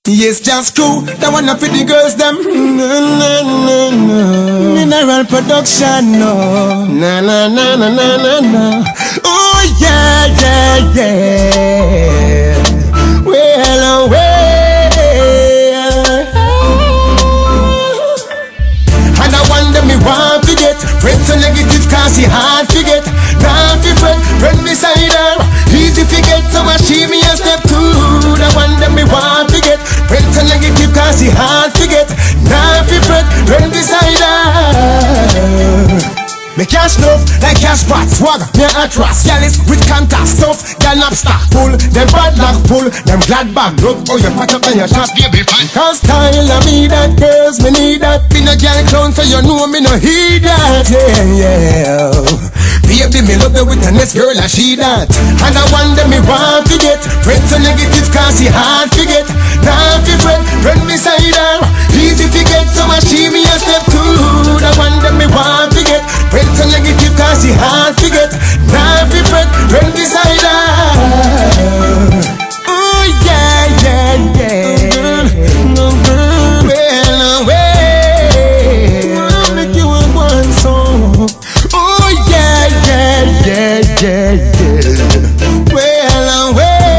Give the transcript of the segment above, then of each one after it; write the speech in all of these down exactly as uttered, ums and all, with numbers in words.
Yes, just cool. That one up for the girls, them. No, no, no, no. Mineral production, no. Na na na na na na na. Oh yeah, yeah, yeah. Well, oh, well. And I wonder me want to get friends so negative, cause he hard to get. Not be friend, friend beside her. Easy to get, so I see me a step two. I wonder me want to get friends so negative, cause he hard to get. Not be friend, friend beside her. Me cash love like cash pot, swag, me a trust. Gallus with contact stuff, gal up stock full. Them bad luck full, them glad bag. Look how you pat up on your shop, baby fine. Cause style of me that girls, me need that. Be no gal clown, so you know me no heed that. Yeah, yeah. Baby, me love you with the next girl and she that. And I wonder me want to get friends so negative, cause he hard to get. Not be friend, friend beside her. Easy to get, so I see me a step two. I wonder me want to get friends so negative, cause he hard to get. Not be friend, friend beside her. Oh yeah, yeah, yeah. No good, well, well. I'll make you a one song. Oh yeah, yeah, yeah, yeah, yeah. Well,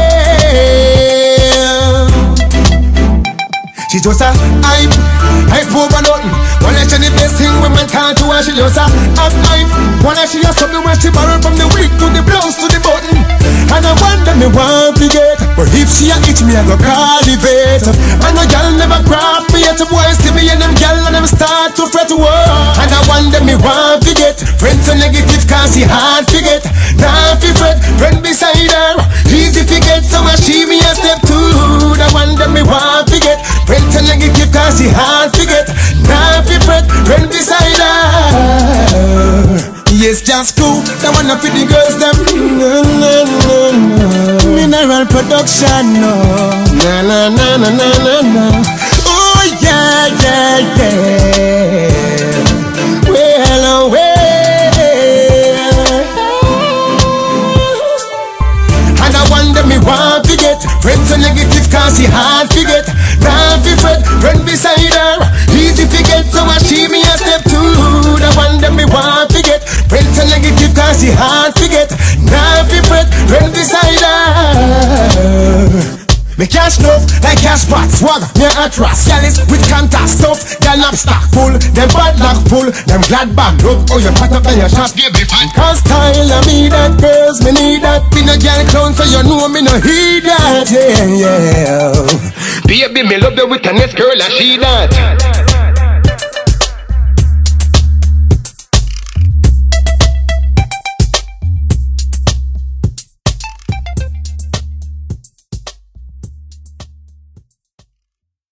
well. She just a hype, hype over nothing. Wanna she the best thing when man can't do her. She just a hype, hype. Wanna she a something when she borrow from the wig to the blouse to the button. And I wonder me want to get, but if she a itch me I go call the vet. And a girl never craft me yet. Boys see me and them girl and them start to fret war. And I wonder me want to get friends so negative, cause he hard to get. Now if you fret, friend beside her. Easy to get, so I see me a step two. I wonder me want to get friends so negative, cause he hard to get. Now if you fret, friend beside her. Yes, just cool. That one up for the girls, them. No, no, no, no. Mineral production, no. Na na na na na na na. Oh yeah, yeah, yeah. Well, oh, well. And I wonder me want to get friends so negative, cause he hard to get. Now be friend, friend beside her. Easy to get, so I see me a step two. I wonder me want to get friends so negative, cause he hard to get. Now be friend, friend beside her. Me cash love like cash pot, swag, me a trust. Gallus with contact stuff, gal up stock full. Them bad luck full, them glad bag. Look how you pat up on your shop, baby fine. Cause style of me that girls, me need that. Be no gal clown, so you know me no heed that. Yeah, yeah. Baby, me love you with the next girl and she that.